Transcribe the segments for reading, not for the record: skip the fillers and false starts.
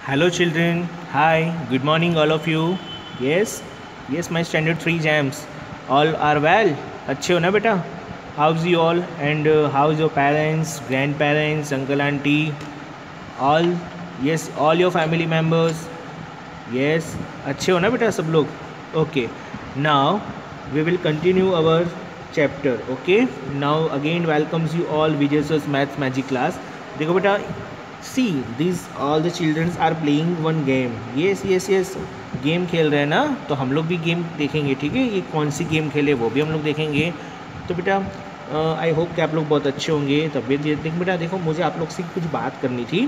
Hello children. Hi. Good morning all of you. Yes. Yes my standard 3 jams. All are well. अच्छे हो ना बेटा? How's you all and how's your parents, grandparents, uncle, auntie? All yes, all your family members. Yes. अच्छे हो ना बेटा सब लोग? Okay. Now we will continue our chapter. Okay. Now again welcomes you all Vijay Sir's Maths Magic class. देखो बेटा see this all the childrens are playing one game. Yes game खेल रहे हैं ना, तो हम लोग भी गेम देखेंगे. ठीक है, ये कौन सी गेम खेले वो भी हम लोग देखेंगे. तो बेटा आई होप कि आप लोग बहुत अच्छे होंगे. तबीयत देख बेटा, देखो मुझे आप लोग से कुछ बात करनी थी.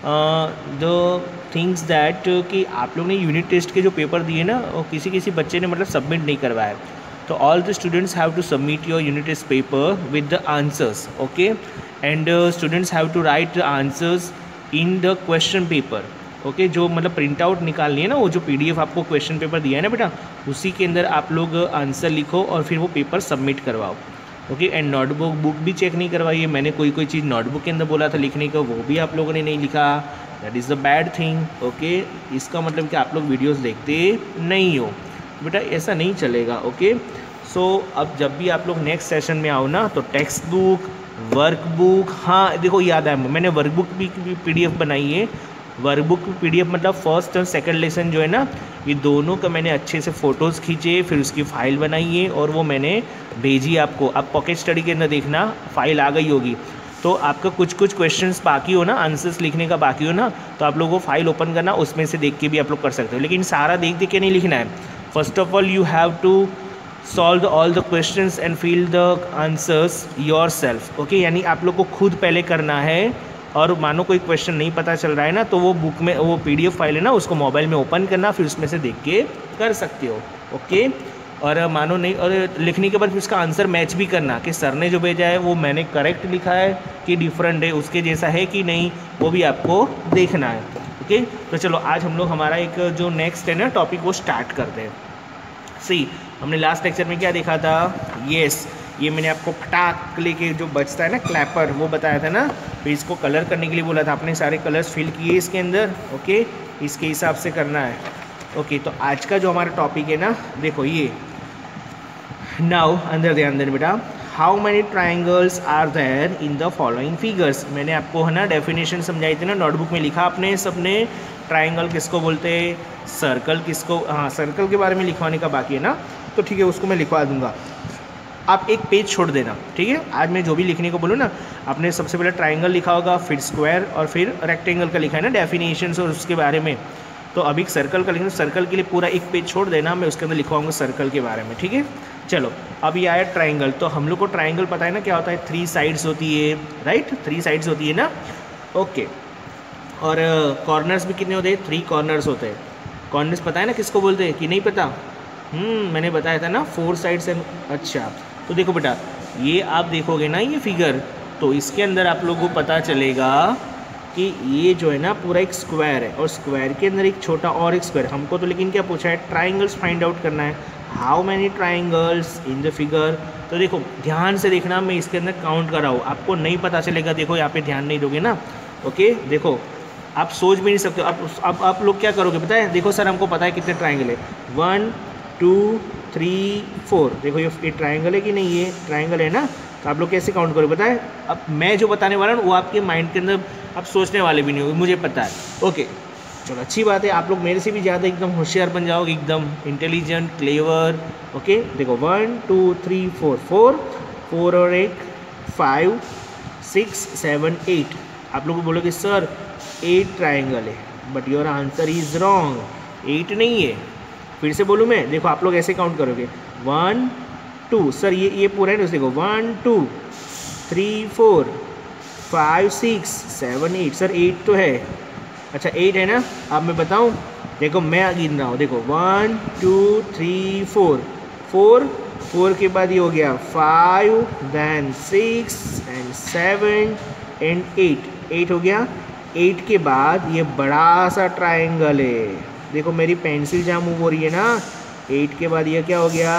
द थिंग्स दैट कि आप लोग ने यूनिट टेस्ट के जो पेपर दिए ना, वो किसी बच्चे ने मतलब सबमिट नहीं करवाया. तो all the students have to submit your unit test paper with the answers. Okay, and students have to write the answers in the question paper. Okay, जो मतलब प्रिंट आउट निकालनी है ना, वो जो PDF आपको क्वेश्चन पेपर दिया है ना बेटा, उसी के अंदर आप लोग आंसर लिखो और फिर वो पेपर सबमिट करवाओ. ओके, एंड नोटबुक बुक भी चेक नहीं करवाइए. मैंने कोई चीज़ नोटबुक के अंदर बोला था लिखने का, वो भी आप लोगों ने नहीं लिखा. That is the bad thing. Okay, इसका मतलब कि आप लोग वीडियोस देखते नहीं हो. बेटा ऐसा नहीं चलेगा. ओके, सो अब जब भी आप लोग नेक्स्ट सेशन में आओ ना, तो टेक्स्ट बुक, वर्कबुक, हाँ देखो याद है, मैंने वर्कबुक भी PDF बनाई है. वर्कबुक PDF मतलब फर्स्ट और सेकंड लेसन जो है ना, ये दोनों का मैंने अच्छे से फ़ोटोज़ खींचे, फिर उसकी फ़ाइल बनाई है और वो मैंने भेजी आपको. अब पॉकेट स्टडी के अंदर देखना फ़ाइल आ गई होगी. तो आपका कुछ क्वेश्चंस बाकी हो ना, आंसर्स लिखने का बाकी हो ना, तो आप लोगों को फाइल ओपन करना, उसमें से देख के भी आप लोग कर सकते हो. लेकिन सारा देख के नहीं लिखना है. First of all you have to solve all the questions and fill the answers yourself. Okay, यानी आप लोग को खुद पहले करना है. और मानो कोई क्वेश्चन नहीं पता चल रहा है ना, तो वो बुक में वो PDF फाइल है ना, उसको मोबाइल में ओपन करना, फिर उसमें से देख के कर सकते हो. ओके, और मानो नहीं, और लिखने के बाद फिर उसका आंसर मैच भी करना कि सर ने जो भेजा है वो मैंने करेक्ट लिखा है कि डिफरेंट है, उसके जैसा है कि नहीं, वो भी आपको देखना है. ओके, तो चलो आज हम लोग हमारा एक जो नेक्स्ट है ना टॉपिक वो स्टार्ट करते हैं. सी, हमने लास्ट लेक्चर में क्या देखा था? यस, ये मैंने आपको फटाक लेके जो बचता है ना क्लैपर, वो बताया था ना. फिर इसको कलर करने के लिए बोला था. आपने सारे कलर्स फिल किए इसके अंदर. ओके, इसके हिसाब से करना है. ओके, तो आज का जो हमारा टॉपिक है ना, देखो ये नाउ अंदर ध्यान देना बेटा. How many triangles are there in the following figures. मैंने आपको है ना डेफिनेशन समझाई थी ना, नोटबुक में लिखा आपने सबने. ट्राइंगल किसको बोलते हैं, सर्कल किसको, हाँ सर्कल के बारे में लिखवाने का बाकी है ना, तो ठीक है उसको मैं लिखवा दूंगा. आप एक पेज छोड़ देना. ठीक है, आज मैं जो भी लिखने को बोलूँ ना, आपने सबसे पहले ट्राइंगल लिखा होगा, फिर स्क्वायर और फिर रेक्टेंगल का लिखा है ना डेफिनेशंस और उसके बारे में. तो अभी सर्कल का लिखना, सर्कल के लिए पूरा एक पेज छोड़ देना, मैं उसके अंदर लिखवाऊंगा सर्कल के बारे में. ठीक है, चलो अब ये आया ट्राइंगल. तो हम लोग को ट्राइंगल पता है ना क्या होता है, 3 साइड्स होती है. राइट, 3 साइड्स होती है ना. ओके, और कॉर्नर्स भी कितने होते हैं? 3 कॉर्नर्स होते हैं. कॉर्नर्स पता है ना किसको बोलते हैं कि नहीं पता? मैंने बताया था ना 4 साइड्स एंड. अच्छा, तो देखो बेटा, ये आप देखोगे ना ये फिगर, तो इसके अंदर आप लोगों को पता चलेगा कि ये जो है ना पूरा एक स्क्वायर है, और स्क्वायर के अंदर एक छोटा और एक स्क्वायर. हमको तो लेकिन क्या पूछा है, ट्राइंगल्स फाइंड आउट करना है. How many triangles in the figure. तो देखो ध्यान से देखना, मैं इसके अंदर काउंट कर रहा हूँ, आपको नहीं पता चलेगा. देखो यहाँ पे ध्यान नहीं दोगे ना. ओके, देखो आप सोच भी नहीं सकते. अब आप लोग क्या करोगे पता है, देखो सर हमको पता है कितने ट्राइंगल है, 1 2 3 4. देखो ये ट्राइंगल है कि नहीं, ये ट्राइंगल है ना, तो आप लोग कैसे काउंट करोगे पता है. अब मैं जो बताने वाला हूँ वो आपके माइंड के अंदर आप सोचने वाले भी नहीं होगे, मुझे पता है. ओके, चलो अच्छी बात है, आप लोग मेरे से भी ज़्यादा एकदम होशियार बन जाओगे, एकदम इंटेलिजेंट, क्लेवर. ओके, देखो 1 2 3 4 4 और 1 5 6 7 8. आप लोग बोलोगे सर 8 ट्राइंगल है, but your answer is wrong. 8 नहीं है. फिर से बोलूँ मैं, देखो आप लोग ऐसे काउंट करोगे 1 2. सर ये पूरा है ना, देखो 1 2 3 4 5 6 7 8. सर 8 तो है. अच्छा 8 है ना. अब मैं बताऊँ, देखो मैं गिन रहा हूँ, देखो 1 2 3 4 4 के बाद ये हो गया 5, देन 6 एंड 7 एंड 8 हो गया. 8 के बाद ये बड़ा सा ट्राइंगल है. देखो मेरी पेंसिल जहाँ मूव हो रही है ना. 8 के बाद ये क्या हो गया,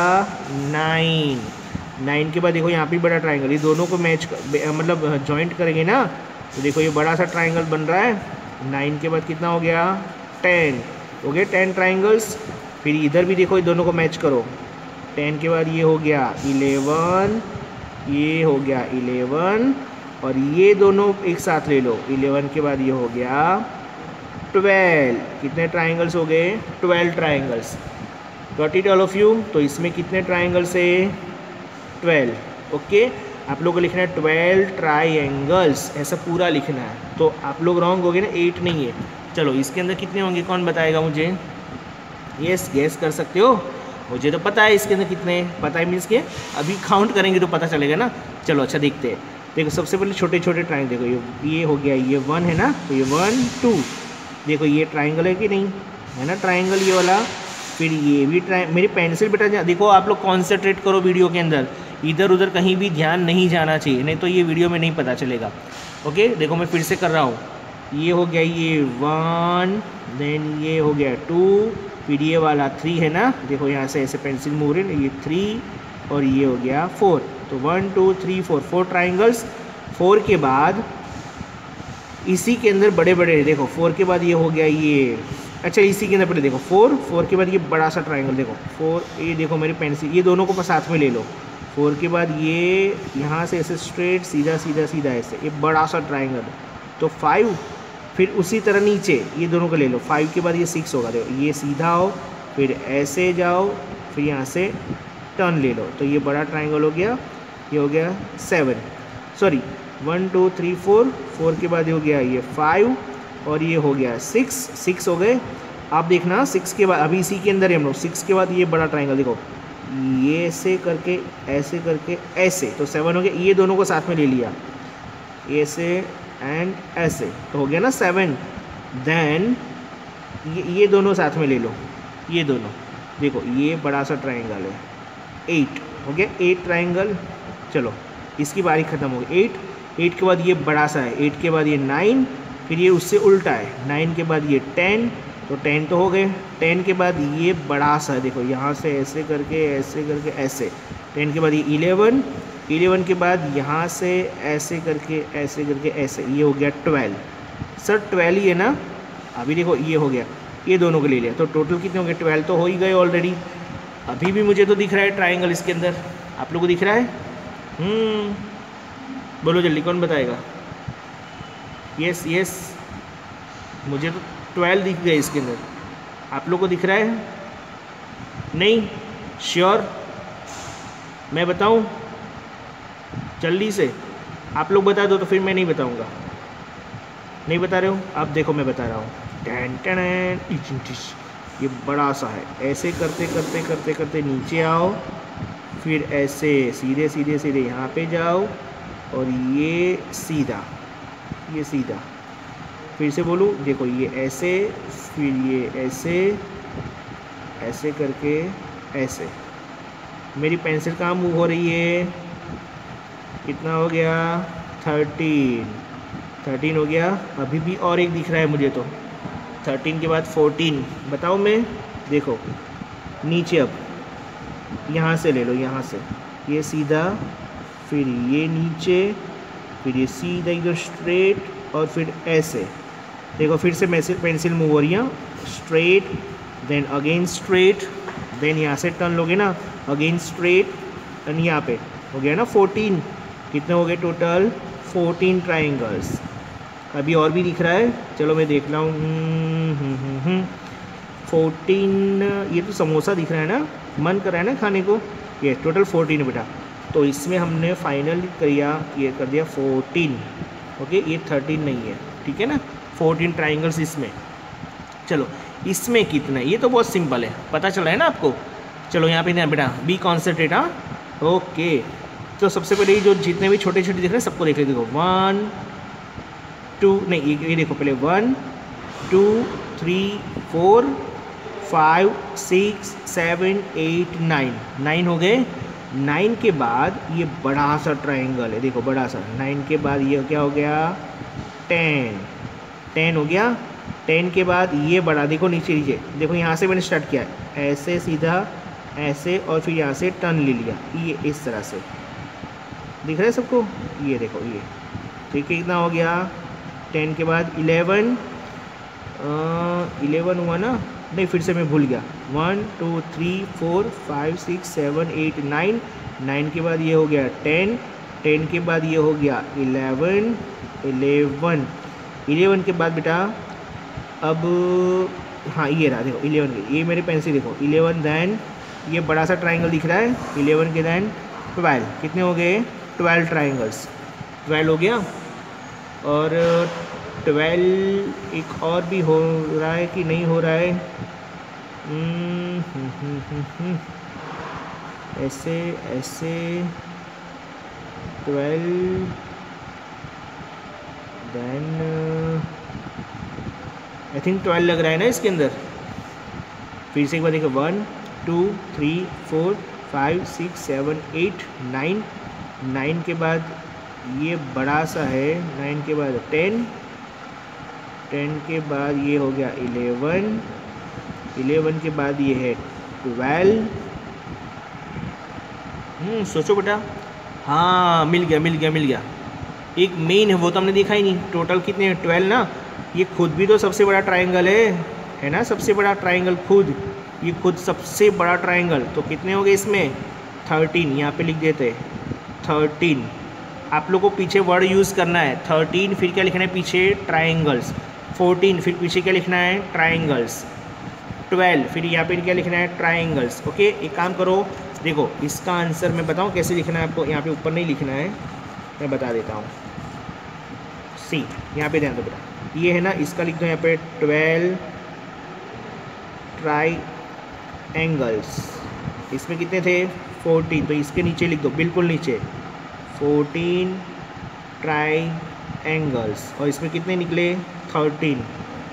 9 के बाद देखो यहाँ पे बड़ा ट्राइंगल. ये दोनों को मैच मतलब जॉइंट करेंगे ना, तो देखो ये बड़ा सा ट्राइंगल बन रहा है. 9 के बाद कितना हो गया 10 हो गया 10 ट्राइंगल्स। फिर इधर भी देखो, दोनों को मैच करो। 10 के बाद ये हो गया 11, ये हो गया 11 और ये दोनों एक साथ ले लो। 11 के बाद ये हो गया 12। कितने ट्राइंगल्स हो गए 12 triangles. Got it all of you. तो इसमें कितने ट्राइंगल्स है 12। ओके, आप लोग को लिखना है 12 ट्राइंगल्स, ऐसा पूरा लिखना है। तो आप लोग रॉन्ग हो गए ना, 8 नहीं है। चलो इसके अंदर कितने होंगे कौन बताएगा मुझे? यस गेस कर सकते हो? मुझे तो पता है इसके अंदर कितने, पता है मीन्स के अभी काउंट करेंगे तो पता चलेगा ना। चलो अच्छा देखते हैं। देखो सबसे पहले छोटे छोटे ट्राइंगल देखो, ये हो गया, ये 1 है ना, तो ये 1 2। देखो ये ट्राइंगल है कि नहीं है ना, ट्राइंगल ये वाला। फिर ये भी मेरी पेंसिल बेटा देखो, आप लोग कॉन्सेंट्रेट करो वीडियो के अंदर, इधर उधर कहीं भी ध्यान नहीं जाना चाहिए, नहीं तो ये वीडियो में नहीं पता चलेगा। ओके देखो मैं फिर से कर रहा हूँ। ये हो गया ये 1, देन ये हो गया 2, फिर ये वाला 3 है ना, देखो यहाँ से ऐसे पेंसिल मूव रही है, ये 3 और ये हो गया 4। तो 1 2 3 4 4 ट्राइंगल्स। 4 के बाद इसी के अंदर बड़े बड़े देखो, 4 के बाद ये हो गया ये, अच्छा इसी के अंदर पहले देखो 4 के बाद ये बड़ा सा ट्राइंगल देखो 4, ये देखो मेरी पेंसिल, ये दोनों को साथ में ले लो। 4 के बाद ये यहाँ से ऐसे स्ट्रेट सीधा सीधा सीधा ऐसे ये बड़ा सा ट्राइंगल। तो 5, फिर उसी तरह नीचे ये दोनों को ले लो। 5 के बाद ये 6 होगा, देखो ये सीधा आओ, फिर ऐसे जाओ, फिर यहाँ से टर्न ले लो, तो ये बड़ा ट्राइंगल हो गया। ये हो गया 7, सॉरी 1 2 3 4, 4 के बाद ये हो गया ये 5 और ये हो गया 6 हो गए। आप देखना 6 के बाद अभी इसी के अंदर है हम लोग। 6 के बाद ये बड़ा ट्राइंगल देखो, ये ऐसे करके ऐसे, तो 7 हो गया। ये दोनों को साथ में ले लिया, ऐसे एंड ऐसे, तो हो गया ना 7। देन ये दोनों साथ में ले लो, ये दोनों देखो, ये बड़ा सा ट्राइंगल है 8 हो गया, 8 ट्राइंगल। चलो इसकी बारी ख़त्म हो गई। 8 के बाद ये बड़ा सा है, 8 के बाद ये 9, फिर ये उससे उल्टा है, 9 के बाद ये 10, तो 10 तो हो गए। 10 के बाद ये बड़ा सा है, देखो यहाँ से ऐसे करके ऐसे। 10 के बाद ये 11 के बाद यहाँ से ऐसे करके ऐसे, ये हो गया 12। सर 12 ही है ना, अभी देखो ये हो गया, ये दोनों को ले लिया, तो टोटल कितने हो गए 12 तो हो ही गए ऑलरेडी। अभी भी मुझे तो दिख रहा है ट्राइंगल इसके अंदर, आप लोगों को दिख रहा है? बोलो जल्दी, कौन बताएगा? यस मुझे तो 12 दिख गए इसके अंदर, आप लोग को दिख रहा है? नहीं श्योर? मैं बताऊं जल्दी से? आप लोग बता दो तो फिर मैं नहीं बताऊंगा। नहीं बता रहे हो? आप देखो मैं बता रहा हूँ। ये बड़ा सा है, ऐसे करते नीचे आओ, फिर ऐसे सीधे यहाँ पे जाओ और ये सीधा, फिर से बोलूँ, देखो ये ऐसे, फिर ये ऐसे करके ऐसे। मेरी पेंसिल कहाँ मूव हो रही है? कितना हो गया 13 हो गया। अभी भी और एक दिख रहा है मुझे तो, 13 के बाद 14 बताओ मैं, देखो नीचे, अब यहाँ से ले लो, यहाँ से ये सीधा, फिर ये नीचे, फिर ये सीधा इधर स्ट्रेट और फिर ऐसे। देखो फिर से पेंसिल मूव हो रही है, straight then again straight, then यहाँ से टर्न लोगे ना, अगेन स्ट्रेट, एंड यहाँ पे हो गया ना 14। कितने हो गए टोटल? 14 ट्राइंगल्स। अभी और भी दिख रहा है, चलो मैं देख रहा हूँ। 14, ये तो समोसा दिख रहा है ना, मन कर रहा है ना खाने को। ये टोटल 14 है बेटा, तो इसमें हमने फाइनल ये कर दिया 14। ओके, ये 13 नहीं है, ठीक है ना, 14 ट्राइंगल्स इसमें। चलो इसमें कितना है, ये तो बहुत सिंपल है, पता चल रहा है ना आपको। चलो यहाँ पे बेटा बी कॉन्सेंट्रेट, हाँ ओके। तो सबसे पहले जो जितने भी छोटे छोटे दिख रहे हैं सबको देख लेते, देखो 1 2 नहीं, ये देखो पहले 1 2 3 4 5 6 7 8 9 हो गए। 9 के बाद ये बड़ा सा ट्राइंगल है, देखो बड़ा सा। 9 के बाद ये क्या हो गया 10 हो गया। 10 के बाद ये बड़ा, देखो नीचे देखो, यहाँ से मैंने स्टार्ट किया ऐसे सीधा ऐसे, और फिर यहाँ से टर्न ले लिया, ये इस तरह से दिख रहा है सबको। ये देखो ये ठीक है, कितना हो गया 10 के बाद 11, 11 हुआ ना, नहीं फिर से मैं भूल गया। 1 2 3 4 5 6 7 8 9, 9 के बाद ये हो गया 10, 10 के बाद ये हो गया 11, 11, 11 के बाद बेटा अब हाँ ये रहा देखो 11, ये मेरे पेन से देखो 11, दैन ये बड़ा सा ट्राइंगल दिख रहा है 11 के, दैन 12, कितने हो गए 12 ट्राइंगल्स, 12 हो गया। और 12 एक और भी हो रहा है कि नहीं हो रहा है, ऐसे ऐसे 12, देन आई थिंक 12 लग रहा है ना इसके अंदर। फिर से एक बार देखो 1 2 3 4 5 6 7 8 9, 9 के बाद ये बड़ा सा है, 9 के बाद 10, 10 के बाद ये हो गया 11, 11 के बाद ये है 12। सोचो बेटा, हाँ मिल गया मिल गया मिल गया। एक मेन है वो तो हमने देखा ही नहीं, टोटल कितने हैं 12 ना। ये खुद भी तो सबसे बड़ा ट्राइंगल है ना, सबसे बड़ा ट्राइंगल खुद, ये खुद सबसे बड़ा ट्राइंगल, तो कितने हो गए इसमें 13, यहाँ पे लिख देते 13। आप लोग को पीछे वर्ड यूज़ करना है 13, फिर क्या लिखना है पीछे ट्राइंगल्स, 14 फिर पीछे क्या लिखना है ट्राइंगल्स, 12 फिर यहाँ पे क्या लिखना है ट्राइंगल्स। ओके, एक काम करो, देखो इसका आंसर मैं बताऊँ कैसे लिखना है आपको, यहाँ पे ऊपर नहीं लिखना है, मैं बता देता हूँ। सी यहाँ पे ध्यान दो बेटा, ये है ना, इसका लिख दो यहाँ पे 12 ट्राइंगल्स, इसमें कितने थे 14, तो इसके नीचे लिख दो बिल्कुल नीचे 14 ट्राइंगल्स, और इसमें कितने निकले 13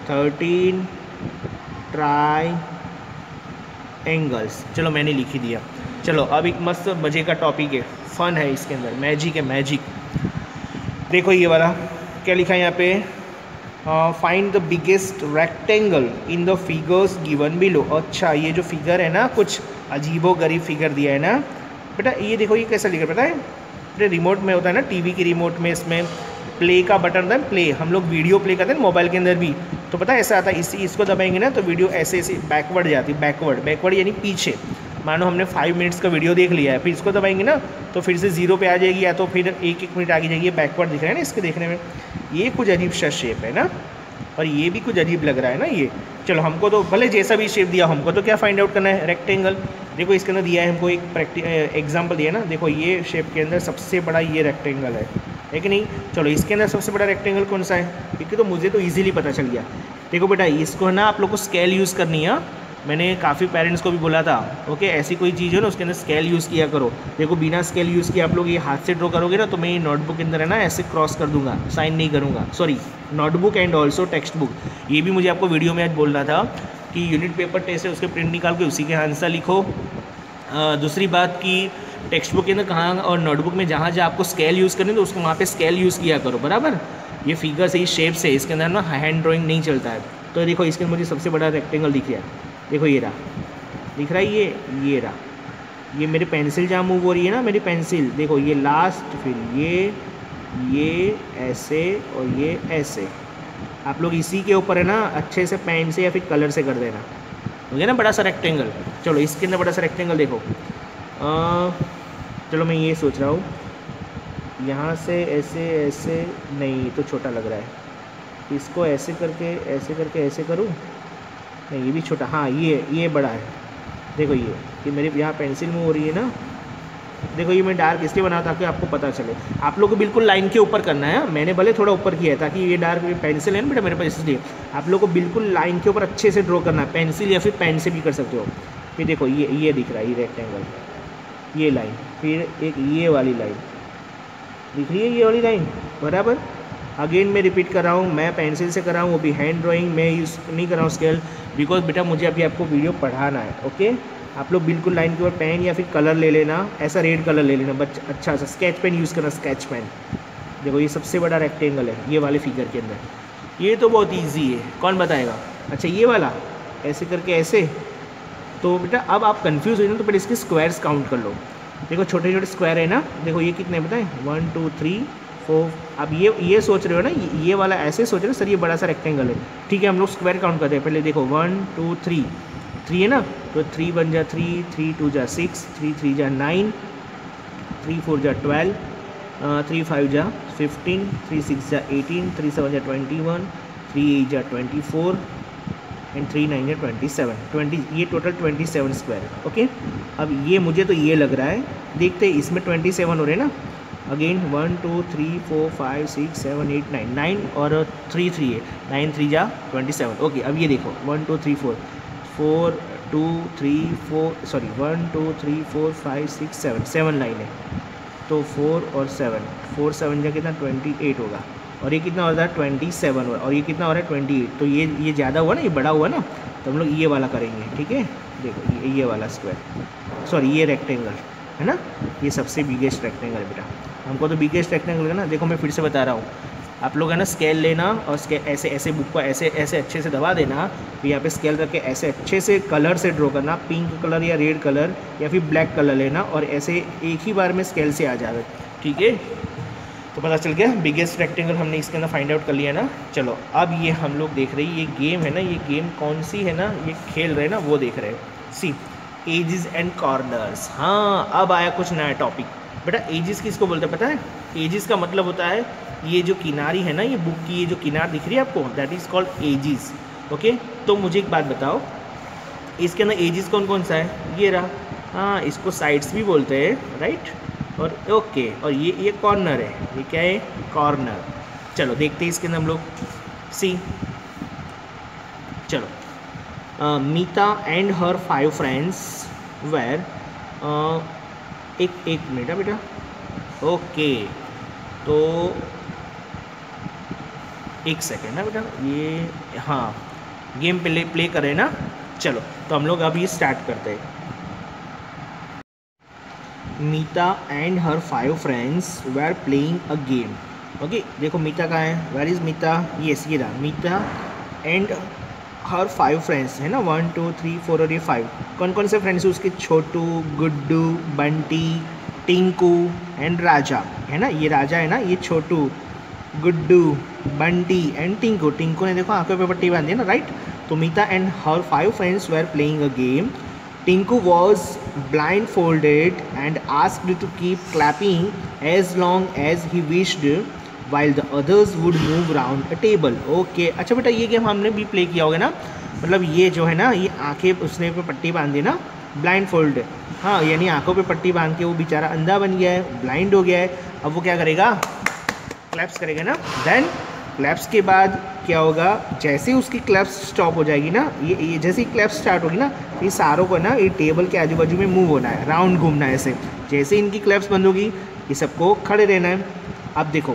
ट्राइंगल्स। चलो मैंने लिख ही दिया। चलो अब एक मस्त मज़े का टॉपिक है, फन है इसके अंदर, मैजिक है मैजिक। देखो ये वाला क्या लिखा है यहाँ पे, find the biggest rectangle in the figures given below. अच्छा ये जो फिगर है ना, कुछ अजीबो गरीब फिगर दिया है ना बेटा, ये देखो ये कैसा लिखा पता है बेटा, रिमोट में होता है ना, टीवी की रिमोट में इसमें प्ले का बटन होता है, प्ले, हम लोग वीडियो प्ले करते हैं मोबाइल के अंदर भी, तो पता है ऐसा आता है, इसको दबाएंगे ना तो वीडियो ऐसे ऐसे बैकवर्ड जाती है, बैकवर्ड यानी पीछे। मानो हमने 5 मिनट्स का वीडियो देख लिया है, फिर इसको दबाएंगे ना तो फिर से 0 पे आ जाएगी, या तो फिर 1-1 मिनट आगे जाएगी, बैकवर्ड दिख रहा है ना इसके देखने में। ये कुछ अजीब सा शेप है ना, और ये भी कुछ अजीब लग रहा है ना ये। चलो हमको तो भले जैसा भी शेप दिया, हमको तो क्या फाइंड आउट करना है रेक्टेंगल। देखो इसके अंदर दिया है हमको एक एग्जाम्पल दिया है ना, देखो ये शेप के अंदर सबसे बड़ा ये रेक्टेंगल है कि नहीं। चलो इसके अंदर सबसे बड़ा रेक्टेंगल कौन सा है, क्योंकि तो मुझे तो ईजिली पता चल गया। देखो बेटा इसको ना आप लोग को स्केल यूज़ करनी है, मैंने काफ़ी पेरेंट्स को भी बोला था, ओके ऐसी कोई चीज़ हो ना उसके अंदर स्केल यूज़ किया करो। देखो बिना स्केल यूज़ किए आप लोग ये हाथ से ड्रॉ करोगे ना, तो मैं ये नोटबुक के अंदर है ना ऐसे क्रॉस कर दूंगा, साइन नहीं करूँगा, sorry notebook and also textbook. ये भी मुझे आपको वीडियो में आज बोलना था कि यूनिट पेपर टेस्ट है, उसके प्रिंट निकाल के उसी के आंसर लिखो। दूसरी बात कि टेक्स्ट बुक के अंदर कहाँ और नोटबुक में जहाँ जहाँ आपको स्केल यूज़ करनी है तो उसको वहाँ पे स्केल यूज़ किया करो, बराबर। ये फिगर से, शेप से, इसके अंदर ना हैंड ड्राइंग नहीं चलता है। तो देखो इसके अंदर मुझे सबसे बड़ा रेक्टेंगल दिख गया, देखो ये रहा, दिख रहा है ये रहा, ये मेरी पेंसिल जहाँ मूव हो रही है ना, मेरी पेंसिल देखो ये लास्ट, फिर ये ऐसे और ये ऐसे। आप लोग इसी के ऊपर है ना अच्छे से पेन से या फिर कलर से कर देना, हो गया ना बड़ा सा रेक्टेंगल। चलो इसके अंदर बड़ा सा रेक्टेंगल देखो, चलो मैं ये सोच रहा हूँ यहाँ से ऐसे नहीं तो छोटा लग रहा है, इसको ऐसे करके ऐसे करूँ, नहीं ये भी छोटा, हाँ ये बड़ा है। देखो ये मेरी यहाँ पेंसिल मूव हो रही है ना, देखो ये मैं डार्क इसलिए बना ताकि आपको पता चले। आप लोग को बिल्कुल लाइन के ऊपर करना है, मैंने भले थोड़ा ऊपर किया है ताकि ये डार्क पेंसिल है ना बेटा मेरे पास, इसलिए आप लोग को बिल्कुल लाइन के ऊपर अच्छे से ड्रॉ करना है, पेंसिल या फिर पेन से भी कर सकते हो। फिर देखो ये दिख रहा है, ये रेक्टेंगल, ये लाइन, फिर एक ये वाली लाइन दिख रही है, ये वाली लाइन, बराबर। अगेन मैं रिपीट कर रहा हूँ, मैं पेंसिल से कर रहा हूँ, वो भी हैंड ड्राइंग, मैं यूज़ नहीं कर रहा हूँ स्केल, बिकॉज बेटा मुझे अभी आपको वीडियो पढ़ाना है, ओके। आप लोग बिल्कुल लाइन के ऊपर पेन या फिर कलर ले लेना, ऐसा रेड कलर ले लेना, अच्छा सा स्केच पेन यूज़ करना, स्केच पेन। देखो ये सबसे बड़ा रेक्टेंगल है ये वाले फिगर के अंदर, ये तो बहुत ईजी है, कौन बताएगा। अच्छा ये वाला ऐसे करके ऐसे, तो बेटा अब आप कन्फ्यूज़ हो ना तो पहले इसके स्क्वायर्स काउंट कर लो। देखो छोटे छोटे स्क्वायर है ना, देखो ये कितने बताएं, 1 2 3 4। अब ये सोच रहे हो ना, ये वाला ऐसे सोच रहे हो सर ये बड़ा सा रेक्टेंगल है, ठीक है हम लोग स्क्वायर काउंट करते हैं। पहले देखो 1 2 3, 3 है ना, तो 3 1 जा 3, 3 2 जा 6, 3 3 जा 9, 3 4 जा 12, 3 5 जा 15, 3 6 जा 18, 3 7 जा 21, 3 8 जा 24 एंड 3 9 जा 27, 20, ये टोटल 27 स्क्वायर। ओके, अब ये मुझे तो ये लग रहा है, देखते हैं इसमें 27 हो रहे हैं ना। अगेन 1 2 3 4 5 6 7 8 9, 9 और 3 3 है, 9 3 जा 27। ओके, अब ये देखो 1 2 3 4, 4 2 3 4 सॉरी 1 2 3 4 5 6 7, 7 लाइन है, तो 4 और 7, 4 7 जा कितना 28 होगा, और ये कितना हो रहा है 27 हो, और ये कितना हो रहा है 28। तो ये ज़्यादा हुआ ना, ये बड़ा हुआ ना, तो हम लोग ये वाला करेंगे। ठीक है, देखो ये वाला स्क्वायर, सॉरी ये रेक्टेंगल है ना, ये सबसे बिगेस्ट रेक्टेंगल बेटा, हमको तो बिगेस्ट रेक्टेंगल है ना। देखो मैं फिर से बता रहा हूँ, आप लोग है ना स्केल लेना और स्केल ऐसे ऐसे बुक को ऐसे ऐसे अच्छे से दबा देना, तो यहाँ पे स्केल रख के ऐसे अच्छे से कलर से ड्रॉ करना, पिंक कलर या रेड कलर या फिर ब्लैक कलर लेना, और ऐसे एक ही बार में स्केल से आ जाएगा। ठीक है, तो पता चल गया बिगेस्ट रेक्टेंगल हमने इसके अंदर फाइंड आउट कर लिया ना। चलो अब ये हम लोग देख रहे हैं, ये गेम है ना, ये गेम कौन सी है ना, ये खेल रहे हैं ना, वो देख रहे हैं। See edges and corners. हाँ, अब आया कुछ नया टॉपिक बेटा। एजेस किसको बोलते हैं पता है? एजेस का मतलब होता है ये जो किनारी है ना, ये बुक की ये जो किनार दिख रही है आपको, that is called edges. Okay, तो मुझे एक बात बताओ, इसके अंदर एजेस कौन कौन सा है? ये रहा, हाँ इसको साइड्स भी बोलते हैं, राइट। और ओके, और ये कॉर्नर है, ये क्या है? कॉर्नर। चलो देखते हैं इसके अंदर हम लोग। सी, चलो Meeta and her 5 friends were, एक मिनट बेटा। ओके, तो एक सेकेंड ना बेटा, ये हाँ गेम प्ले करें ना। चलो तो हम लोग अब ये स्टार्ट करते हैं। Meeta and her 5 friends were playing a game. Okay, देखो मीता कहाँ है? Where is Meeta? यस, ये रहा मीता एंड हर 5 फ्रेंड्स है ना, 1 2 3 4 और ये 5। कौन कौन से फ्रेंड्स हैं उसके? छोटू, गुड्डू, बंटी, टिंकू एंड राजा है ना। ये राजा है ना, ये छोटू, गुड्डू, बंटी एंड टिंकू। टिंकू ने देखो आंखों पे पट्टी बांधी है ना, राइट। तो Meeta and her 5 friends were playing a game. Tinku was blindfolded and asked to keep clapping as long as he wished while the others would move round a table. Okay, अच्छा बेटा ये गेम हमने भी play किया होगा ना, मतलब ये जो है ना, ये आंखें उसने पे पट्टी बांधी ना, ब्लाइंड फोल्ड। हाँ, यानी आंखों पे पट्टी बांध के वो बेचारा अंधा बन गया है, ब्लाइंड हो गया है। अब वो क्या करेगा? क्लैप्स करेगा ना। देन क्लैप्स के बाद क्या होगा? जैसे ही उसकी क्लैप्स स्टॉप हो जाएगी ना, ये जैसे ही क्लैप्स स्टार्ट होगी ना, ये सारों को ना ये टेबल के आजू बाजू में मूव होना है, राउंड घूमना है ऐसे। जैसे ही इनकी क्लैप्स बंद होगी, ये सबको खड़े रहना है। अब देखो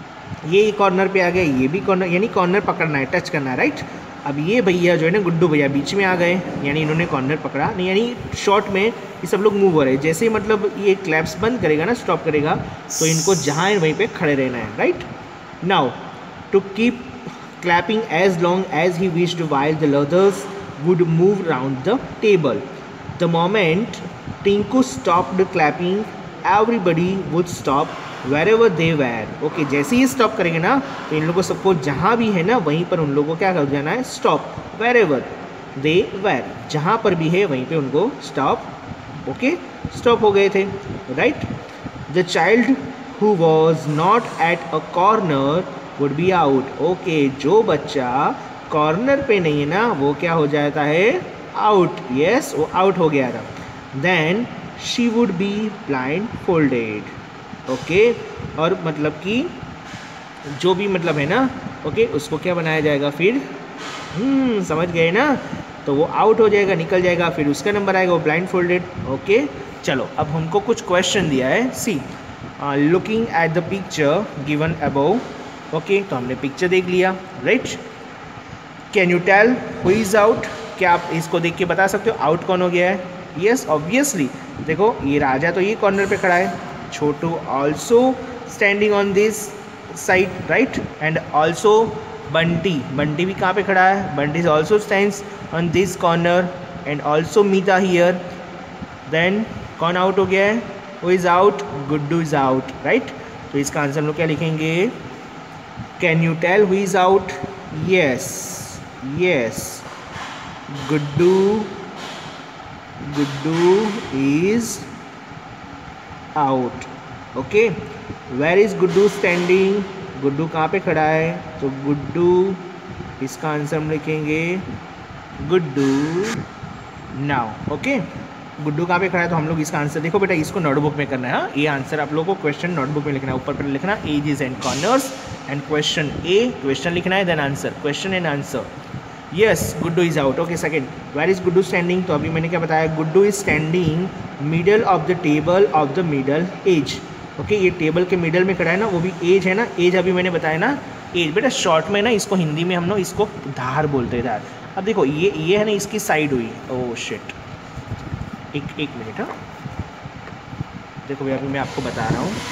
ये कॉर्नर पे आ गए, ये भी कॉर्नर, यानी कॉर्नर पकड़ना है, टच करना है, राइट। अब ये भैया जो है ना, गुड्डू भैया बीच में आ गए, यानी इन्होंने कॉर्नर पकड़ा नहीं, यानी शॉर्ट में ये सब लोग मूव हो रहे हैं। जैसे ही मतलब ये क्लैप्स बंद करेगा ना, स्टॉप करेगा, तो इनको जहाँ है वहीं पे खड़े रहना है, right. Now to keep clapping as long as he wished while the others would move round the table. The moment Tinku stopped clapping, everybody would stop wherever they were. Okay, जैसे ही स्टॉप करेंगे ना, तो इन लोगों सबको जहाँ भी है ना, वहीं पर उन लोगों को क्या कर जाना है? स्टॉप। wherever they were, जहाँ पर भी है वहीं पे उनको स्टॉप। ओके, स्टॉप हो गए थे, right. The child who was not at a corner would be out. Okay, जो बच्चा कॉर्नर पे नहीं है ना, वो क्या हो जाता है? आउट। यस, वो आउट हो गया था। Then she would be blindfolded. Okay, और मतलब कि जो भी मतलब है ना, ओके, उसको क्या बनाया जाएगा फिर? समझ गए ना? तो वो आउट हो जाएगा, निकल जाएगा, फिर उसका नंबर आएगा, वो ब्लाइंड फोल्डेड। ओके, चलो अब हमको कुछ क्वेश्चन दिया है। See, looking at the picture given above. Okay, तो हमने पिक्चर देख लिया, right. Can you tell who is out? क्या आप इसको देख के बता सकते हो आउट कौन हो गया है? Yes, obviously. देखो ये राजा तो ये कॉर्नर पे खड़ा है, Chhotu also standing on this side, right. And also Bunty, Bunty भी कहाँ पे खड़ा है? Bunty also stands on this corner and also Meeta here. Then कौन आउट हो गया है? Who is out? Guddu is out, right. तो इसका आंसर हम लोग क्या लिखेंगे? Can you tell who is out? Yes yes, Guddu is out. Okay, where is Guddu standing? Guddu कहाँ पे खड़ा है? तो गुड्डू, इसका आंसर हम लिखेंगे गुड्डू नाउ। ओके, गुड्डू कहाँ पे खड़ा है? तो हम लोग इसका आंसर, देखो बेटा इसको नोटबुक में करना है। हाँ, ये आंसर आप लोगों को क्वेश्चन नोटबुक में लिखना है, ऊपर पर लिखना edges and corners and question A, question लिखना है, then answer, question and answer. Yes, Guddu is out. Okay, second, where is Guddu standing? तो अभी मैंने क्या बताया? Guddu is standing middle of the table of the middle edge. Okay, ये table के middle में खड़ा है ना, वो भी एज है ना, एज अभी मैंने बताया ना एज। बेटा शॉर्ट में ना इसको हिंदी में हम लोग इसको धार बोलते हैं, धार। अब देखो ये है ना, इसकी साइड हुई। ओह शिट, एक मिनट। हाँ, देखो भैया अभी मैं आपको बता रहा हूँ।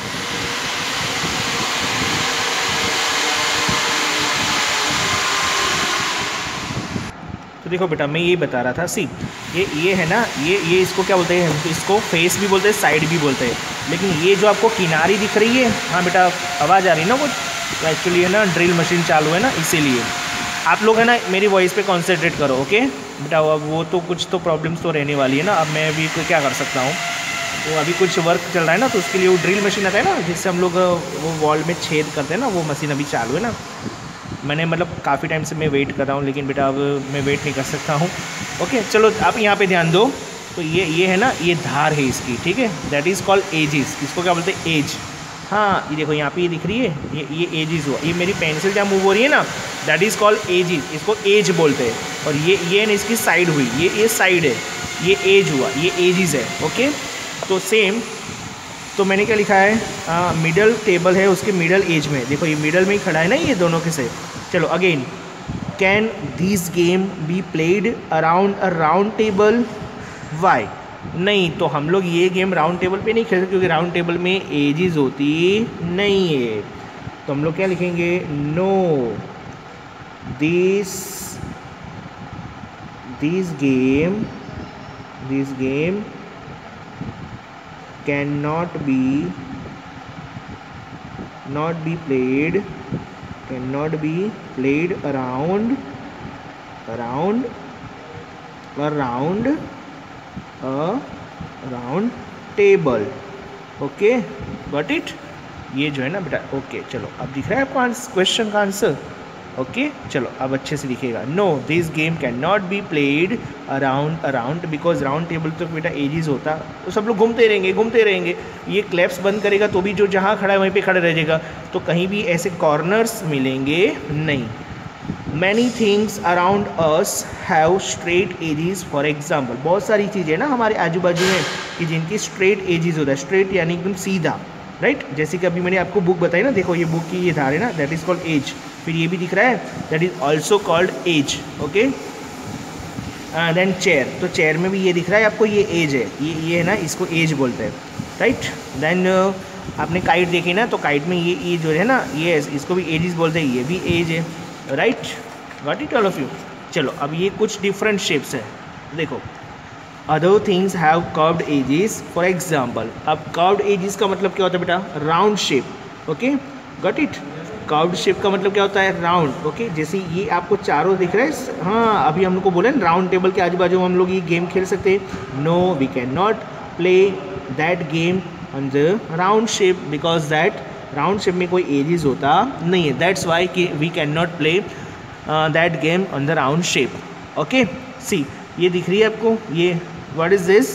तो देखो बेटा मैं ये बता रहा था, सी ये है ना, ये इसको क्या बोलते हैं? इसको फेस भी बोलते हैं, साइड भी बोलते हैं। लेकिन ये जो आपको किनारी दिख रही है, हाँ बेटा आवाज़ आ रही है ना कुछ? तो एक्चुअली है ना ड्रिल मशीन चालू है ना, इसीलिए आप लोग है ना मेरी वॉइस पे कॉन्सेंट्रेट करो। ओके बेटा, अब वो तो कुछ तो प्रॉब्लम्स तो रहने वाली है ना। अब मैं अभी क्या कर सकता हूँ, तो अभी कुछ वर्क चल रहा है ना, तो उसके लिए वो ड्रिल मशीन आता है ना, जिससे हम लोग वो वॉल में छेद करते हैं ना, वो मशीन अभी चालू है ना। मैंने मतलब काफ़ी टाइम से मैं वेट कर रहा हूँ, लेकिन बेटा अब मैं वेट नहीं कर सकता हूँ। ओके चलो आप यहाँ पे ध्यान दो। तो ये है ना, ये धार है इसकी, ठीक है, दैट इज़ कॉल्ड एजिस। इसको क्या बोलते हैं? एज। हाँ, ये देखो यहाँ पे ये दिख रही है, ये एजिस हुआ। ये मेरी पेंसिल जहाँ मूव हो रही है ना, दैट इज़ कॉल्ड एजिस, इसको एज बोलते हैं। और ये ना इसकी साइड हुई, ये साइड है, ये एज हुआ, ये एजिस है। ओके, तो सेम, तो मैंने क्या लिखा है? मिडल टेबल है, उसके मिडल एज में, देखो ये मिडल में ही खड़ा है ना ये दोनों के से। चलो again, can this game be played around a round table? Why? नहीं, तो हम लोग ये गेम राउंड टेबल पे नहीं खेल सकते, क्योंकि राउंड टेबल में एजेस होती नहीं है। तो हम लोग क्या लिखेंगे? No, this game cannot be played around a round table। Okay, got it? ये जो है ना बेटा, ओके चलो अब दिख रहा है आपको क्वेश्चन का आंसर। ओके चलो अब अच्छे से लिखेगा। No, this game can not be played around because round table तो बेटा एजिस होता, तो सब लोग घूमते रहेंगे। ये क्लैप्स बंद करेगा तो भी जो जहाँ खड़ा है वहीं पे खड़ा रह जाएगा, तो कहीं भी ऐसे कॉर्नर्स मिलेंगे नहीं। Many things around us have straight edges. For example, बहुत सारी चीज़ें ना हमारे आजू बाजू में कि जिनकी स्ट्रेट एजिस होता है, स्ट्रेट यानी एकदम सीधा, राइट? जैसे कि अभी मैंने आपको बुक बताई ना, देखो ये बुक की ये धार है ना, दैट इज़ कॉल्ड एज। फिर ये भी दिख रहा है, that is also called edge. Okay, then chair, तो चेयर में भी ये दिख रहा है आपको, ये एज है, ये है ना, इसको एज बोलते हैं, राइट? देन आपने काइट देखी ना, तो काइट में ये जो है ना, ये इसको भी एजिस बोलते हैं, ये भी एज है, right? Got it all of you? चलो अब ये कुछ डिफरेंट शेप्स है, देखो। Other things have curved edges. For example, अब कर्व्ड एजेस का मतलब क्या होता है बेटा? Round shape. Okay, got it? Curved shape का मतलब क्या होता है? राउंड। ओके, जैसे ये आपको चारों दिख रहा है। हाँ, अभी हम लोग को बोले ना राउंड टेबल के आजू बाजू हम लोग ये गेम खेल सकते हैं। No, we can not play that game on the round shape because that round shape में कोई एजेस होता नहीं है। दैट्स वाई कि we can not play that game on the round shape. Okay, see ये दिख रही है आपको, ये व्हाट इज दिस?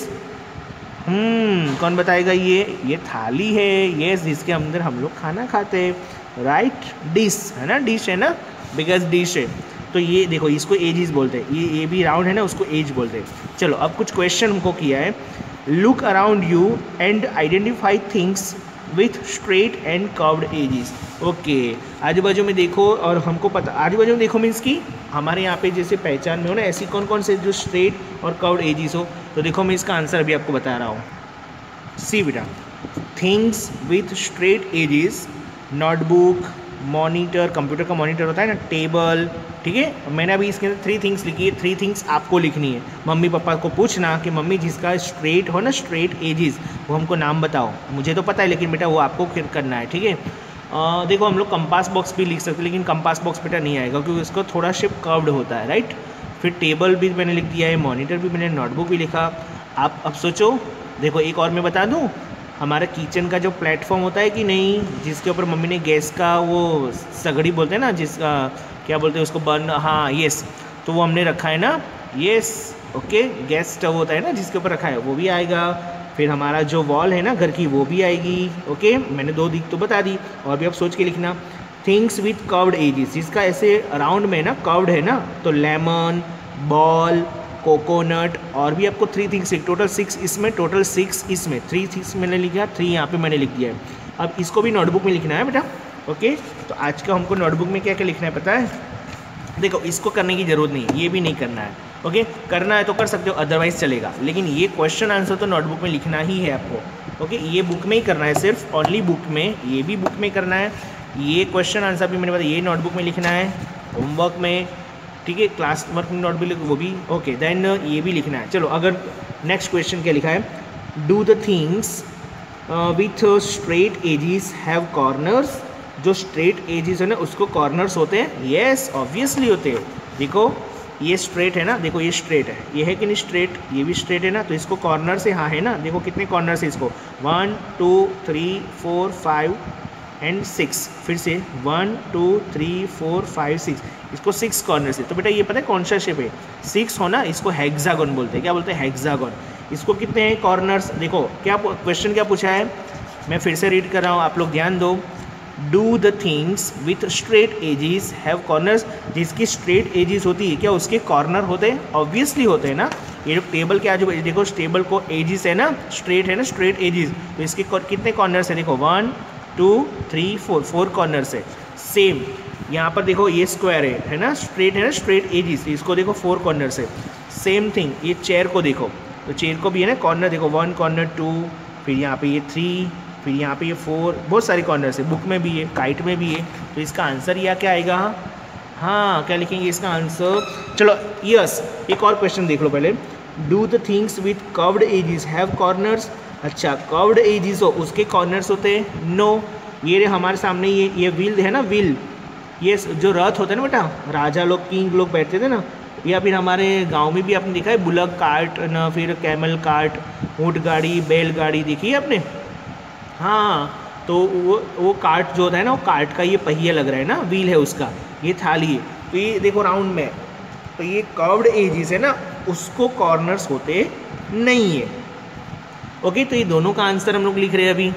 कौन बताएगा? ये थाली है, ये जिसके अंदर हम लोग खाना खाते हैं, राइट? डिश है ना, डिश है ना, बिकॉज डिश है। तो ये देखो, इसको एजिस बोलते हैं, ये भी राउंड है ना, उसको एज बोलते हैं। चलो अब कुछ क्वेश्चन हमको किया है। Look around you and identify things with straight and curved edges. Okay, आजू बाजू में देखो, और हमको पता, आजू बाजू में देखो मीन्स की हमारे यहाँ पे जैसे पहचान में हो ना, ऐसी कौन कौन से जो स्ट्रेट और कर्व्ड एजिस हो। तो देखो मैं इसका आंसर अभी आपको बता रहा हूँ। सी बेटा, things with straight edges, notebook, monitor, computer का मॉनिटर होता है ना, टेबल, ठीक है। मैंने अभी इसके अंदर 3 थिंग्स लिखी है, 3 थिंग्स आपको लिखनी है। मम्मी पापा को पूछना कि मम्मी जिसका स्ट्रेट हो ना, स्ट्रेट एजिस, वो हमको नाम बताओ। मुझे तो पता है लेकिन बेटा वो आपको फिर करना है, ठीक है। देखो हम लोग कंपास बॉक्स भी लिख सकते हैं, लेकिन कंपास बॉक्स बेटा नहीं आएगा क्योंकि उसको थोड़ा शेप कर्व्ड होता है, राइट। फिर टेबल भी मैंने लिख दिया है, मॉनिटर भी मैंने, नोटबुक भी लिखा। आप अब सोचो, देखो एक और मैं बता दूँ, हमारा किचन का जो प्लेटफॉर्म होता है कि नहीं, जिसके ऊपर मम्मी ने गैस का वो सगड़ी बोलते हैं ना, जिसका क्या बोलते हैं उसको, बर्न, हाँ यस, तो वो हमने रखा है ना, यस ओके, गैस स्टव होता है ना जिसके ऊपर रखा है, वो भी आएगा। फिर हमारा जो वॉल है ना घर की, वो भी आएगी, ओके। मैंने 2 दिख तो बता दी, और भी आप सोच के लिखना। थिंग्स विथ कर्व्ड एजेस, जिसका ऐसे राउंड में ना कर्व्ड है ना, तो लेमन, बॉल, कोकोनट, और भी आपको 3 थिंग्स, टोटल 6 इसमें, टोटल 6 इसमें, 3 थिंग्स मैंने लिखा, 3 यहाँ पे मैंने लिख दिया है। अब इसको भी नोटबुक में लिखना है बेटा, ओके। तो आज का हमको नोटबुक में क्या क्या लिखना है पता है? देखो इसको करने की ज़रूरत नहीं है, ये भी नहीं करना है, ओके। करना है तो कर सकते हो, अदरवाइज चलेगा, लेकिन ये क्वेश्चन आंसर तो नोटबुक में लिखना ही है आपको, ओके। ये बुक में ही करना है, सिर्फ ओनली बुक में, ये भी बुक में करना है। ये क्वेश्चन आंसर भी मैंने बताया, ये नोटबुक में लिखना है, होमवर्क में, ठीक है, क्लास वर्क में नोट भी लिखो, वो भी ओके। देन ये भी लिखना है। चलो अगर नेक्स्ट क्वेश्चन क्या लिखा है, do the things with straight edges have corners. जो स्ट्रेट एजेस है ना उसको कॉर्नर्स होते हैं, यस ऑब्वियसली होते हैं। देखो ये स्ट्रेट है ना, देखो ये स्ट्रेट है, ये है कि नहीं स्ट्रेट, ये भी स्ट्रेट है ना, तो इसको कॉर्नर से, हाँ है ना, देखो कितने कॉर्नर है इसको, 1 2 3 4 5 एंड 6, फिर से 1 2 3 4 5 6, इसको 6 कॉर्नर है। तो बेटा ये पता है कौन सा शेप है, 6 हो ना, इसको हेक्सागन बोलते हैं। क्या बोलते हैं? हेक्सागन। इसको कितने हैं कॉर्नर्स? देखो क्या क्वेश्चन क्या पूछा है, मैं फिर से रीड कर रहा हूँ, आप लोग ध्यान दो। Do the things with straight edges have corners. जिसकी स्ट्रेट एजेस होती है क्या उसके कॉर्नर होते हैं? ऑब्वियसली होते हैं ना। ये जो टेबल के आजू देखो, इस टेबल को एजेस है ना, स्ट्रेट है ना, स्ट्रेट एजेस, तो इसके कितने कॉर्नर्स है? देखो 1 2 3 4 कॉर्नर्स है। सेम यहाँ पर देखो ये स्क्वायर है ना, स्ट्रेट है ना, स्ट्रेट एजेस, इसको देखो 4 कॉर्नर्स है। सेम थिंग ये चेयर को देखो, तो चेयर को भी है ना कॉर्नर, देखो 1 कॉर्नर 2, फिर यहाँ पे ये 3, फिर यहाँ पे ये 4, बहुत सारे कॉर्नर्स है। बुक में भी है, काइट में भी है, तो इसका आंसर यह क्या आएगा? हाँ क्या लिखेंगे इसका आंसर? चलो यस, एक और क्वेश्चन देख लो पहले। Do the things with curved edges have corners. अच्छा कर्व्ड एजेस हो उसके कॉर्नर्स होते हैं? नो। ये हमारे सामने ये व्हील है ना, व्हील, ये जो रथ होता है ना बेटा, राजा लोग, किंग लोग बैठते थे ना, या फिर हमारे गांव में भी आपने देखा है बुलक कार्ट ना, फिर कैमल कार्ट, ऊँट गाड़ी, बैलगाड़ी देखी है आपने? हाँ तो वो कार्ट जो होता है ना, वो कार्ट का ये पहिया लग रहा है ना, व्हील है उसका, ये थाली है, तो ये देखो राउंड में, तो ये कर्व्ड एजेस है ना, उसको कॉर्नर्स होते नहीं है, ओके। तो ये दोनों का आंसर हम लोग लिख रहे हैं अभी।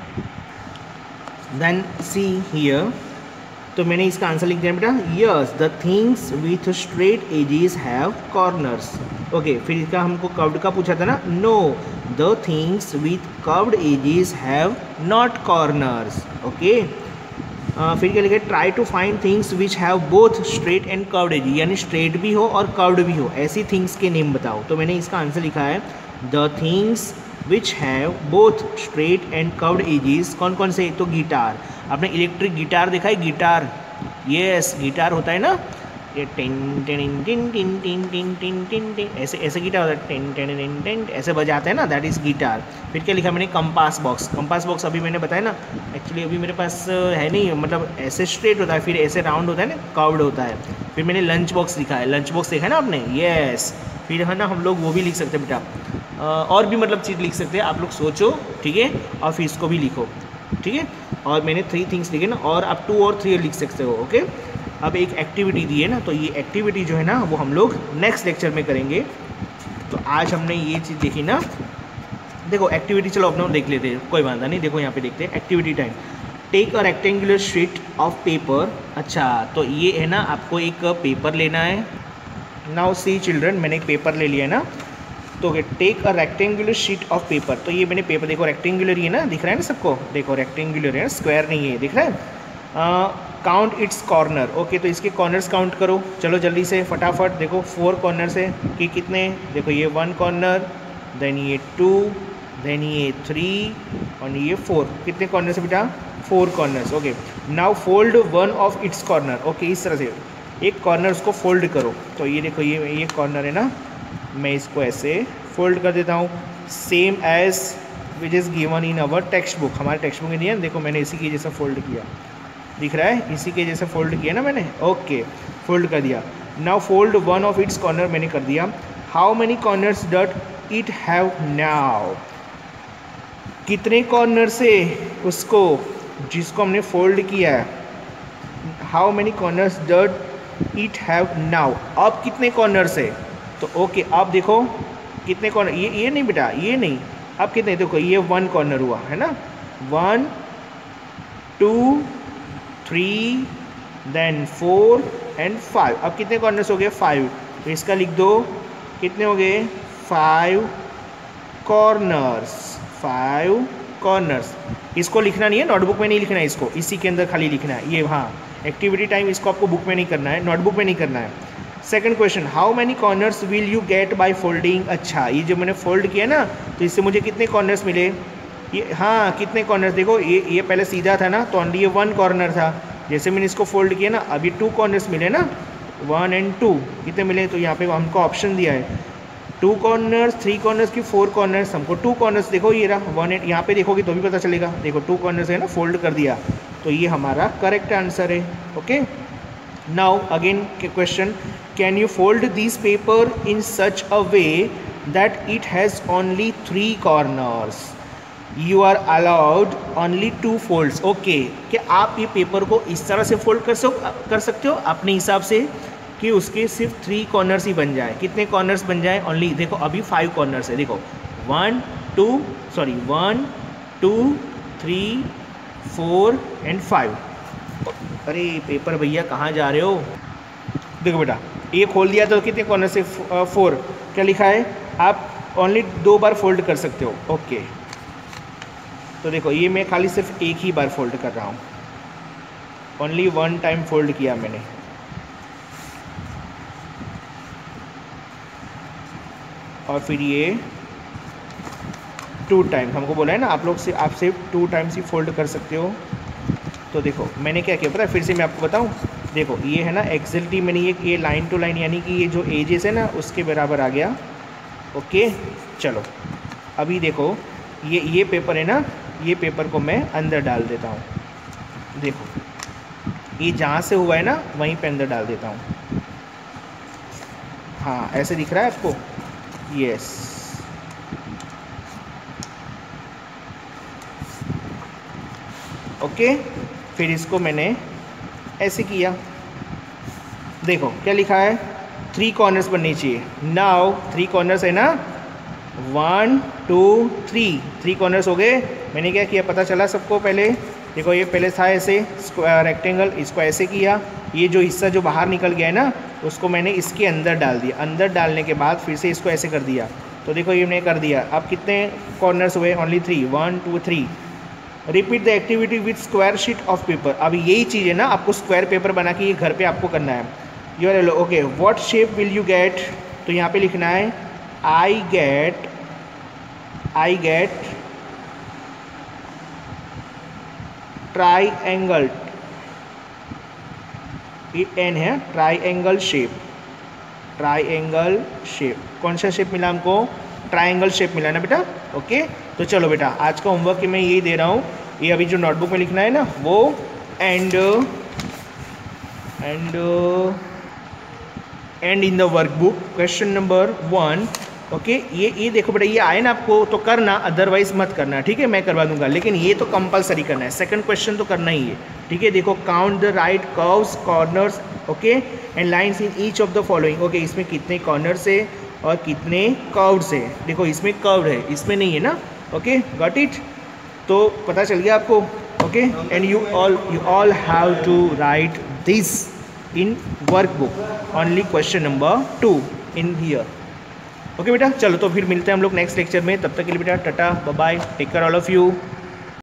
देन सी हियर, तो मैंने इसका आंसर लिख दिया बेटा, yes the things with straight edges have corners, okay. फिर इसका हमको कर्व्ड का पूछा था ना, no the things with curved edges have not corners, okay. फिर क्या लिखा, try to find things which have both straight and curved edges, यानी स्ट्रेट भी हो और कर्व्ड भी हो, ऐसी थिंग्स के नेम बताओ। तो मैंने इसका आंसर लिखा है the things which have both straight and curved edges. कौन कौन से? तो गिटार, आपने इलेक्ट्रिक गिटार देखा है? गिटार, यस गिटार होता है ना, ये टिन टिन टिन टिन टिन टिन टिन टिन टिन, ऐसे ऐसे गिटार होता है, टिन टिन टिन टिन ऐसे बजाते हैं ना, दैट इज़ गिटार। फिर क्या लिखा मैंने? Compass box. कंपास बॉक्स अभी मैंने बताया ना, एक्चुअली अभी मेरे पास है नहीं, मतलब ऐसे स्ट्रेट होता है, फिर ऐसे राउंड होता है ना, कर्व्ड होता है। फिर मैंने लंच बॉक्स लिखा है, लंच बॉक्स देखा है ना आपने? यस। फिर है ना हम लोग वो भी लिख सकते हैं बेटा, और भी मतलब चीज़ लिख सकते हैं, आप लोग सोचो, ठीक है, और फिर इसको भी लिखो, ठीक है। और मैंने 3 थिंग्स लिखे ना, और आप 2 और 3 लिख सकते हो, ओके। अब एक एक्टिविटी दी है ना, तो ये एक्टिविटी जो है ना वो हम लोग नेक्स्ट लेक्चर में करेंगे। तो आज हमने ये चीज़ देखी ना, देखो एक्टिविटी चलो अपना देख लेते हैं, कोई बात नहीं। देखो यहाँ पे देखते हैं activity time. Take a rectangular sheet of paper. अच्छा तो ये है ना, आपको एक पेपर लेना है। नाउ सी चिल्ड्रन, मैंने एक पेपर ले लिया है ना, तो take a rectangular sheet of paper. तो ये मैंने पेपर, देखो रेक्टेंगुलर ही है ना, दिख रहा है ना सबको? देखो रेक्टेंगुलर है, स्क्वायर नहीं है, दिख रहा है? Count its corner, okay. तो इसके कॉर्नर्स काउंट करो, चलो जल्दी से फटाफट। देखो 4 कॉर्नर्स है कि कितने? देखो ये 1 कॉर्नर, देन ये 2, देन ये 3 और ये 4। कितने कॉर्नर है बेटा? 4 corners. Okay, now fold one of its corner. Okay, इस तरह से एक कॉर्नर उसको फोल्ड करो। तो ये देखो, ये कॉर्नर है ना, मैं इसको ऐसे फोल्ड कर देता हूँ, same edge which is given in our textbook. हमारे टेक्स्ट बुक में दिया, देखो मैंने इसी के जैसा फोल्ड किया, दिख रहा है, इसी के जैसे फोल्ड किया ना मैंने। ओके, फोल्ड कर दिया। Now fold one of its corner मैंने कर दिया। How many corners does it have now, कितने कॉर्नर से उसको, जिसको हमने फोल्ड किया है, how many corners does it have now, अब कितने कॉर्नर से। तो ओके, अब देखो कितने कॉर्नर, ये नहीं बेटा, ये नहीं, अब कितने, देखो ये 1 कॉर्नर हुआ है ना, 1 2 3 देन 4 एंड 5। अब कितने कॉर्नर्स हो गए, 5। तो इसका लिख दो, कितने हो गए, 5 कॉर्नर्स, 5 कॉर्नर्स। इसको लिखना नहीं है, नोटबुक में नहीं लिखना है, इसको इसी के अंदर खाली लिखना है ये। हाँ, एक्टिविटी टाइम, इसको आपको बुक में नहीं करना है, नोटबुक में नहीं करना है। Second question, how many corners will you get by folding. अच्छा, ये जो मैंने फोल्ड किया ना, तो इससे मुझे कितने कॉर्नर्स मिले, ये, हाँ कितने कॉर्नर्स, देखो ये पहले सीधा था ना, तो ओनली ये 1 कॉर्नर था। जैसे मैंने इसको फोल्ड किया ना, अभी 2 कॉर्नर्स मिले ना, 1 एंड 2, कितने मिले, तो यहाँ पे हमको ऑप्शन दिया है 2 कॉर्नर्स, 3 कॉर्नर्स की 4 कॉर्नर्स, हमको 2 कॉर्नर्स, देखो ये रहा 1 एंड, यहाँ पे देखोगे तो भी पता चलेगा, देखो 2 कॉर्नर्स है ना, फोल्ड कर दिया, तो ये हमारा करेक्ट आंसर है। Okay, now again question, can you fold this paper in such a way that it has only 3 corners, you are allowed only 2 folds. Okay, क्या आप ये पेपर को इस तरह से फोल्ड कर सकते हो अपने हिसाब से कि उसके सिर्फ 3 कॉर्नर्स ही बन जाए। कितने कॉर्नर्स बन जाए, ओनली, देखो अभी 5 कॉर्नर्स है, देखो 1 2 3 4 एंड 5। अरे पेपर भैया कहाँ जा रहे हो, देखो बेटा ये खोल दिया तो कितने कॉर्नर से, 4। क्या लिखा है, आप ओनली 2 बार फोल्ड कर सकते हो। ओके, तो देखो ये मैं खाली सिर्फ एक ही बार फोल्ड कर रहा हूँ, ओनली 1 टाइम फोल्ड किया मैंने। और फिर ये 2 टाइम, हमको बोला है ना आप सिर्फ 2 टाइम्स ही फोल्ड कर सकते हो। तो देखो मैंने क्या किया पता है, फिर से मैं आपको बताऊं, देखो ये है ना एक्जेक्टली, मैंने ये लाइन टू लाइन, यानी कि ये जो एजेस है ना उसके बराबर आ गया। ओके, चलो अभी देखो ये पेपर है ना, ये पेपर को मैं अंदर डाल देता हूँ, देखो ये जहाँ से हुआ है ना वहीं पे अंदर डाल देता हूँ। हाँ, ऐसे दिख रहा है आपको, यस। ओके, फिर इसको मैंने ऐसे किया, देखो क्या लिखा है, 3 कॉर्नर्स बननी चाहिए। नाउ 3 कॉर्नर्स है ना, 1 2 3 कॉर्नर्स हो गए। मैंने क्या किया पता चला सबको, पहले देखो ये पहले था ऐसे रेक्टेंगल, इसको ऐसे किया, ये जो हिस्सा जो बाहर निकल गया है ना उसको मैंने इसके अंदर डाल दिया, अंदर डालने के बाद फिर से इसको ऐसे कर दिया, तो देखो ये मैंने कर दिया। अब कितने कॉर्नर्स हुए, only 3, 1 2 3। Repeat the activity with square sheet of paper. अब यही चीज़ है ना, आपको स्क्वायर पेपर बना के ये घर पे आपको करना है। You are okay, what shape will you get, तो यहाँ पे लिखना है आई गेट ट्राइएंगल, एन है, ट्राइएंगल शेप, कौन सा शेप मिला हमको, ट्राइएंगल शेप मिला ना बेटा। ओके, तो चलो बेटा आज का होमवर्क मैं यही दे रहा हूँ, ये अभी जो नोटबुक में लिखना है ना वो, and in the workbook question number 1। Okay, ये देखो बेटा, ये आए ना आपको तो करना, अदरवाइज मत करना, ठीक है, मैं करवा दूंगा, लेकिन ये तो कंपलसरी करना है, सेकंड क्वेश्चन तो करना ही है, ठीक है। देखो count the right curves, corners, okay, and lines in each of the following. Okay, इसमें कितने कॉर्नर्स है और कितने कर्व्स है, देखो इसमें कर्व्ड है, इसमें नहीं है ना। ओके, गॉट इट, तो पता चल गया आपको। Okay, and you all have to write this in workbook, only question number 2 in here. Okay बेटा, चलो तो फिर मिलते हैं हम लोग नेक्स्ट लेक्चर में, तब तक के लिए बेटा tata bye bye, take care all of you.